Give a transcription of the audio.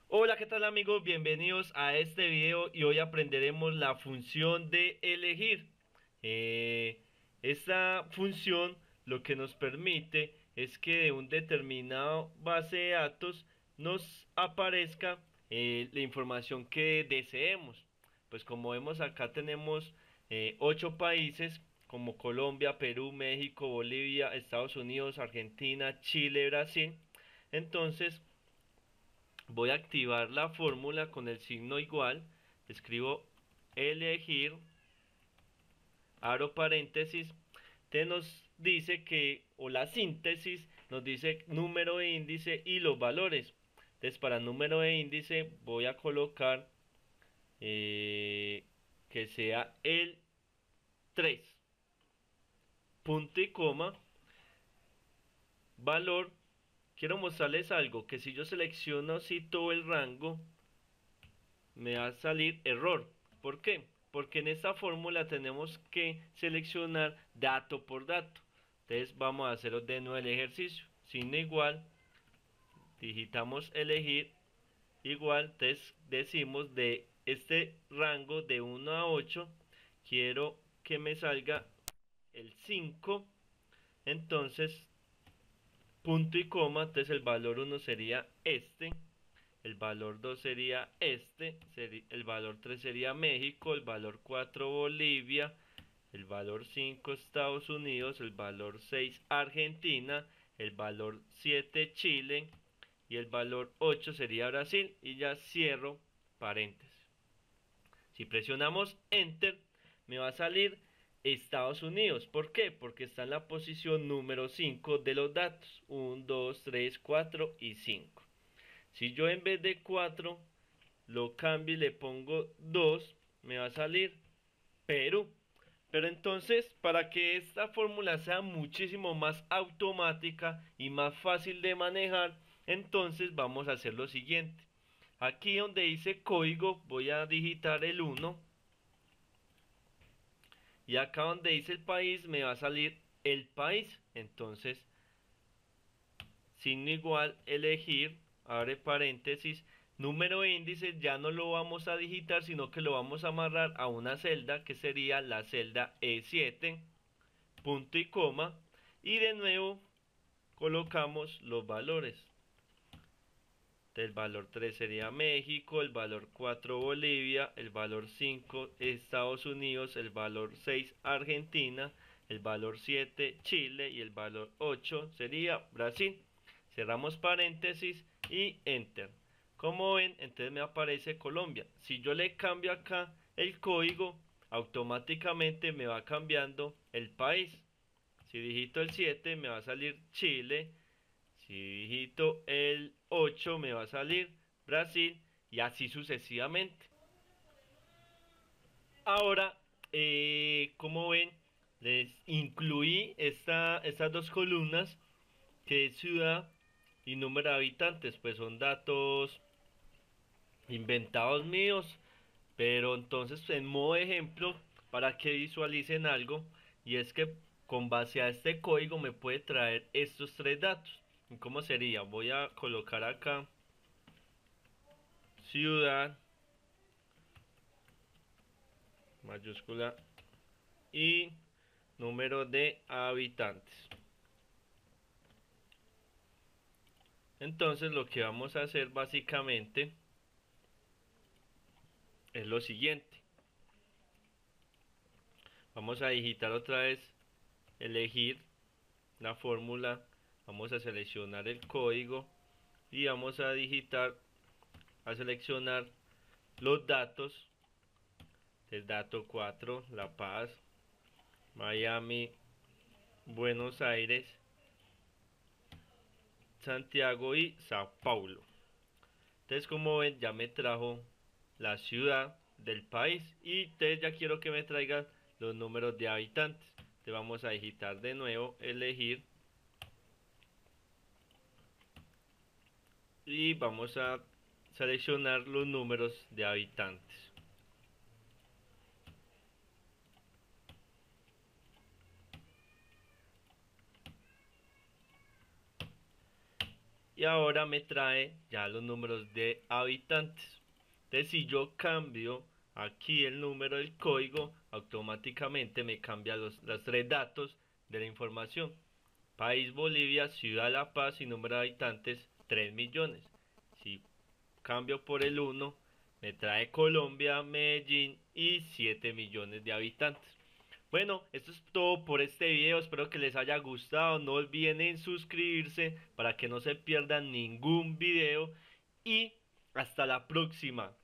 Hola, ¿qué tal amigos? Bienvenidos a este video y hoy aprenderemos la función de elegir. Esta función lo que nos permite es que de un determinado base de datos nos aparezca la información que deseemos. Pues como vemos acá tenemos 8 países como Colombia, Perú, México, Bolivia, Estados Unidos, Argentina, Chile, Brasil. Entonces voy a activar la fórmula con el signo igual, escribo elegir, abro paréntesis, te nos dice que, o la síntesis, nos dice número de índice y los valores. Entonces para número de índice voy a colocar que sea el 3 punto y coma, valor. Quiero mostrarles algo, que si yo selecciono así todo el rango, me va a salir error. ¿Por qué? Porque en esta fórmula tenemos que seleccionar dato por dato. Entonces vamos a hacer de nuevo el ejercicio. Signo igual, digitamos elegir igual, entonces decimos de este rango de 1 a 8, quiero que me salga el 5, entonces punto y coma, entonces el valor 1 sería este. El valor 2 sería este, el valor 3 sería México, el valor 4 Bolivia, el valor 5 Estados Unidos, el valor 6 Argentina, el valor 7 Chile y el valor 8 sería Brasil, y ya cierro paréntesis. Si presionamos Enter me va a salir Estados Unidos. ¿Por qué? Porque está en la posición número 5 de los datos. 1, 2, 3, 4 y 5. Si yo en vez de 4 lo cambio y le pongo 2, me va a salir Perú. Pero entonces, para que esta fórmula sea muchísimo más automática y más fácil de manejar, entonces vamos a hacer lo siguiente. Aquí donde dice código voy a digitar el 1 y acá donde dice el país me va a salir el país. Entonces, signo igual, elegir, abre paréntesis, número de índice ya no lo vamos a digitar, sino que lo vamos a amarrar a una celda que sería la celda E7, punto y coma, y de nuevo colocamos los valores. El valor 3 sería México, el valor 4 Bolivia, el valor 5 Estados Unidos, el valor 6 Argentina, el valor 7 Chile y el valor 8 sería Brasil. Cerramos paréntesis y Enter. Como ven, entonces me aparece Colombia. Si yo le cambio acá el código, automáticamente me va cambiando el país. Si digito el 7 me va a salir Chile. Si digito el 8 me va a salir Brasil y así sucesivamente. Ahora, como ven, les incluí estas dos columnas que es ciudad y número de habitantes. Pues son datos inventados míos, pero entonces en modo ejemplo para que visualicen algo, y es que con base a este código me puede traer estos tres datos. ¿Y cómo sería? Voy a colocar acá ciudad mayúscula y número de habitantes. Entonces lo que vamos a hacer básicamente es lo siguiente. Vamos a digitar otra vez, elegir la fórmula, vamos a seleccionar el código y vamos a digitar, a seleccionar los datos del dato 4, La Paz, Miami, Buenos Aires, Santiago y Sao Paulo. Entonces, como ven, ya me trajo la ciudad del país y entonces ya quiero que me traigan los números de habitantes. Entonces vamos a digitar de nuevo, elegir, y vamos a seleccionar los números de habitantes. y ahora me trae ya los números de habitantes. Entonces si yo cambio aquí el número del código, automáticamente me cambia los tres datos de la información. País Bolivia, Ciudad La Paz y número de habitantes 3 millones. Si cambio por el 1, me trae Colombia, Medellín y 7 millones de habitantes. Bueno, esto es todo por este video, espero que les haya gustado, no olviden en suscribirse para que no se pierdan ningún video y hasta la próxima.